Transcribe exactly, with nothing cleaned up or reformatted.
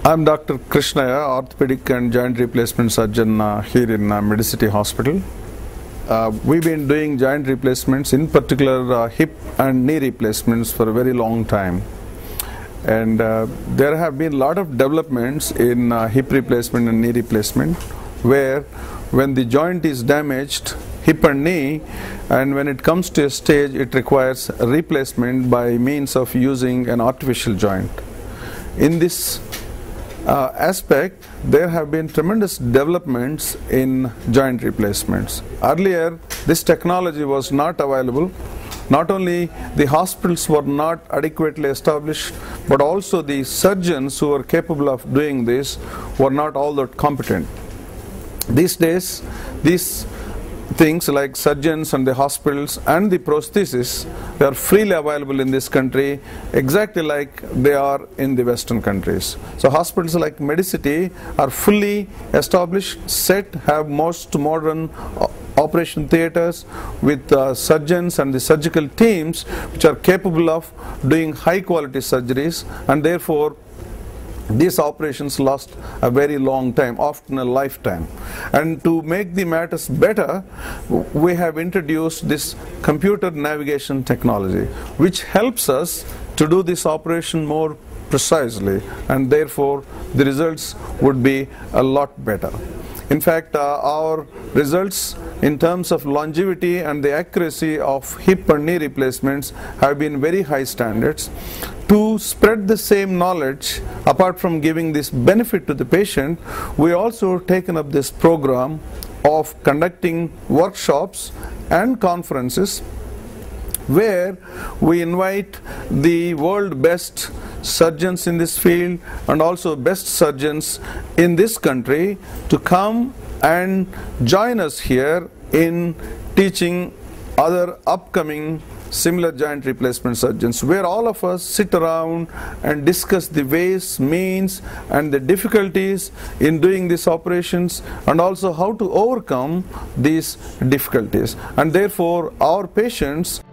I'm Doctor Krishnaya, orthopedic and joint replacement surgeon uh, here in uh, Medicity Hospital. Uh, we've been doing joint replacements, in particular uh, hip and knee replacements, for a very long time. And uh, there have been a lot of developments in uh, hip replacement and knee replacement, where when the joint is damaged, hip and knee, and when it comes to a stage, it requires a replacement by means of using an artificial joint. In this uh, aspect, there have been tremendous developments in joint replacements. Earlier, this technology was not available. Not only the hospitals were not adequately established, but also the surgeons who were capable of doing this were not all that competent. These days, these things like surgeons and the hospitals and the prosthesis, they are freely available in this country, exactly like they are in the Western countries. So hospitals like Medicity are fully established, set, have most modern operation theaters with uh, surgeons and the surgical teams which are capable of doing high quality surgeries, and therefore these operations last a very long time, often a lifetime. And to make the matters better, we have introduced this computer navigation technology, which helps us to do this operation more precisely, and therefore the results would be a lot better. In fact, uh, our results in terms of longevity and the accuracy of hip and knee replacements have been very high standards. To spread the same knowledge, apart from giving this benefit to the patient, we also taken up this program of conducting workshops and conferences where we invite the world best surgeons in this field and also best surgeons in this country to come and join us here in teaching other upcoming similar joint replacement surgeons, where all of us sit around and discuss the ways, means and the difficulties in doing these operations, and also how to overcome these difficulties. And therefore our patients